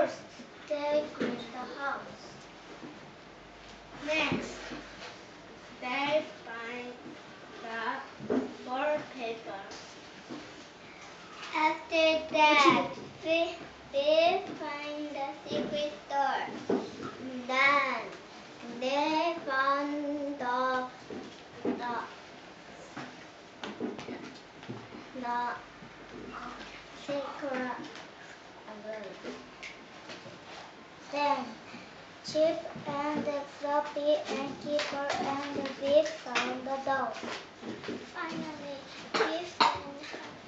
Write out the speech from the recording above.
First, they clean the house. Next, they find the wallpaper. After that, they find the secret door. Then they found the secret room. Then Chip and Floppy and Keeper and Beef found the dog. Finally, Beef and